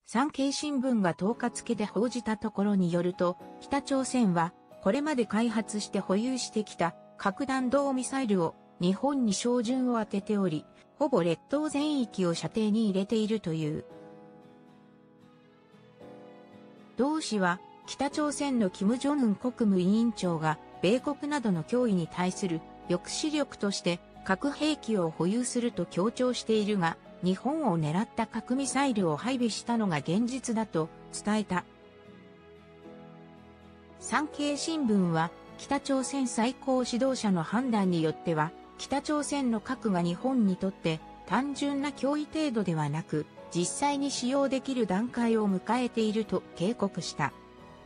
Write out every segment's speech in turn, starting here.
産経新聞が10日付で報じたところによると、北朝鮮はこれまで開発して保有してきた核弾道ミサイルを日本に照準を当てており、ほぼ列島全域を射程に入れているという。同紙は北朝鮮の金正恩国務委員長が米国などの脅威に対する抑止力として核兵器を保有すると強調しているが、日本を狙った核ミサイルを配備したのが現実だと伝えた。産経新聞は北朝鮮最高指導者の判断によっては、北朝鮮の核が日本にとって単純な脅威程度ではなく、実際に使用できる段階を迎えていると警告した。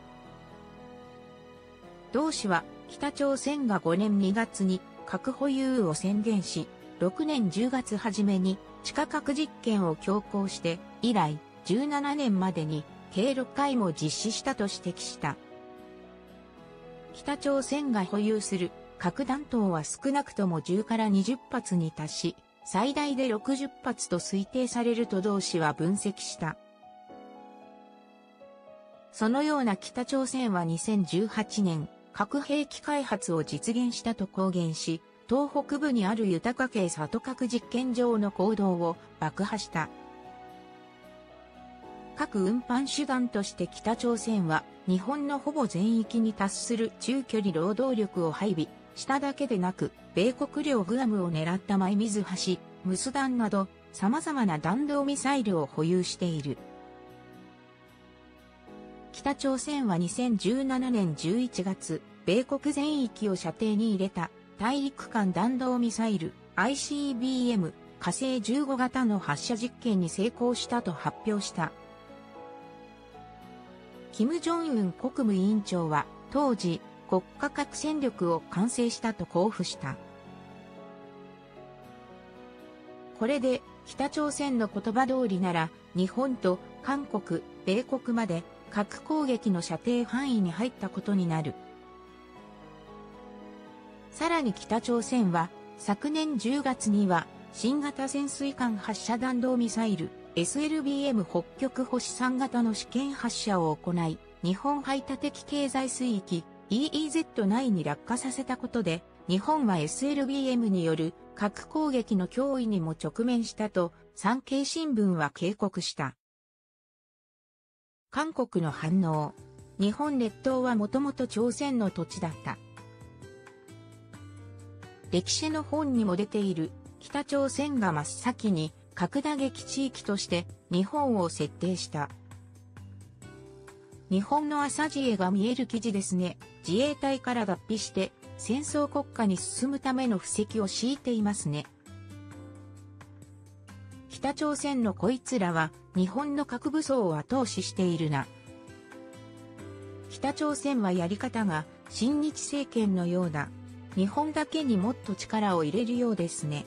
同紙は北朝鮮が5年2月に核保有を宣言し、6年10月初めに地下核実験を強行して以来17年までに計6回も実施したと指摘した。北朝鮮が保有する核弾頭は少なくとも10から20発に達し、最大で60発と推定されると同紙は分析した。そのような北朝鮮は2018年、核兵器開発を実現したと公言し、東北部にある豊渓里核実験場の坑道を爆破した。核運搬手段として北朝鮮は日本のほぼ全域に達する中距離労働力を配備しただけでなく、米国領グアムを狙ったマイミズ橋、ムスダンなど様々な弾道ミサイルを保有している。北朝鮮は2017年11月、米国全域を射程に入れた大陸間弾道ミサイル ICBM 火星15型の発射実験に成功したと発表した。金正恩国務委員長は当時国家核戦力を完成したと交付した。これで北朝鮮の言葉通りなら日本と韓国、米国まで核攻撃の射程範囲に入ったことになる。さらに北朝鮮は昨年10月には新型潜水艦発射弾道ミサイル SLBM 北極星3型の試験発射を行い、日本排他的経済水域 EEZ 内に落下させたことで、日本は SLBM による核攻撃の脅威にも直面したと産経新聞は警告した。韓国の反応。日本列島はもともと朝鮮の土地だった。歴史の本にも出ている北朝鮮が真っ先に核打撃地域として日本を設定した。日本の朝知恵が見える記事ですね。自衛隊から脱皮して戦争国家に進むための布石を敷いていますね。北朝鮮のこいつらは日本の核武装を後押ししているな。北朝鮮はやり方が親日政権のようだ。日本だけにもっと力を入れるようですね。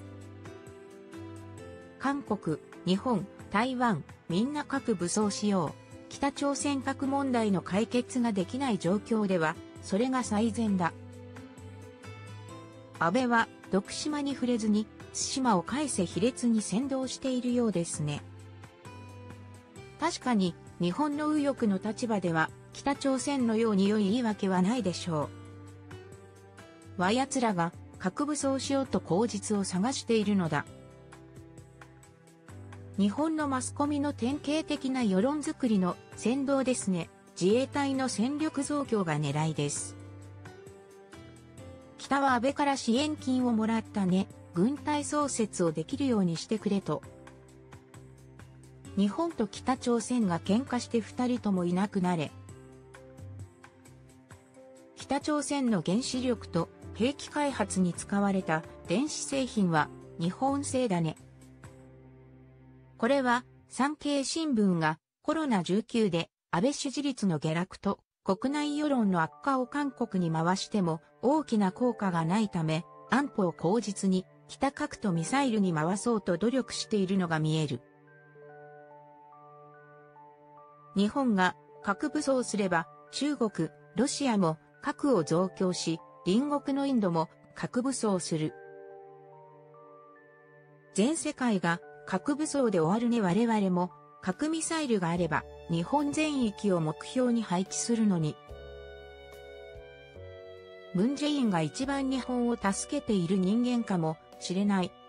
韓国、日本、台湾、みんな核武装しよう。北朝鮮核問題の解決ができない状況では、それが最善だ。安倍は、徳島に触れずに、対馬を返せ卑劣に扇動しているようですね。確かに、日本の右翼の立場では、北朝鮮のように良い言い訳はないでしょう。奴らが核武装しようと口実を探しているのだ。日本のマスコミの典型的な世論づくりの扇動ですね。自衛隊の戦力増強が狙いです。北は安倍から支援金をもらったね。軍隊創設をできるようにしてくれと。日本と北朝鮮が喧嘩して二人ともいなくなれ。北朝鮮の原子力と兵器開発に使われた電子製品は日本製だね。これは産経新聞がコロナ19で安倍支持率の下落と国内世論の悪化を韓国に回しても大きな効果がないため安保を口実に北核とミサイルに回そうと努力しているのが見える。日本が核武装すれば中国、ロシアも核を増強し、隣国のインドも核武装する。全世界が核武装で終わるね。我々も核ミサイルがあれば、日本全域を目標に配置するのに。ムン・ジェインが一番日本を助けている人間かもしれない。